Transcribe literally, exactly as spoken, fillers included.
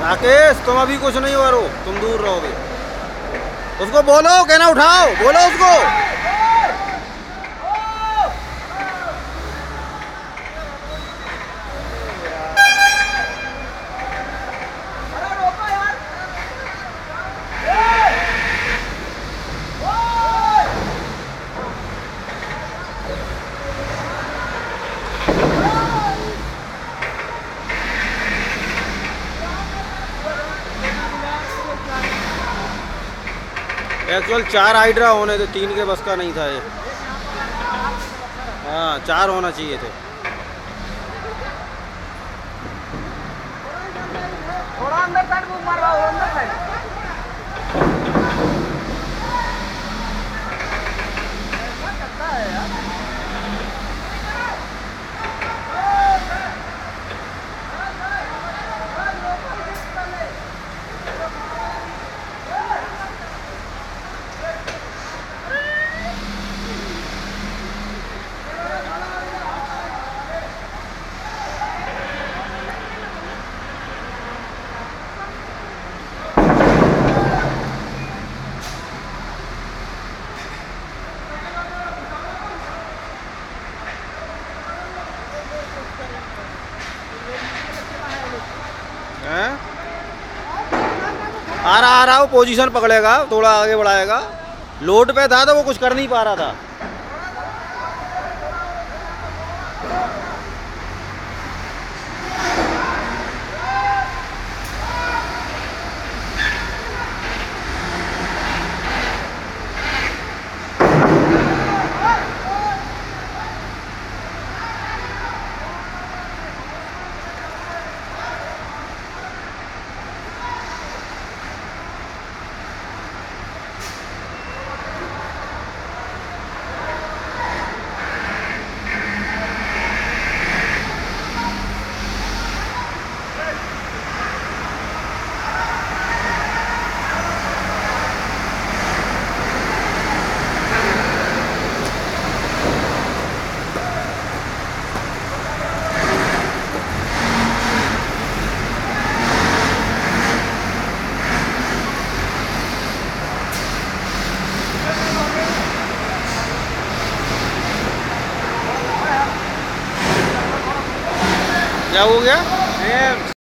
राकेश तुम अभी कुछ नहीं करो, तुम दूर रहोगे। उसको बोलो कहना उठाओ, बोलो उसको। एक्चुअल चार हाइड्रा होने थे, तीन के बस का नहीं था ये। हाँ चार होना चाहिए थे। थोड़ा अंदर साइड मूव मार रहा हो, अंदर साइड। आ रहा आ रहा वो पोजीशन पकड़ेगा, थोड़ा आगे बढ़ाएगा। लोड पे था तो वो कुछ कर नहीं पा रहा था। क्या हो गया?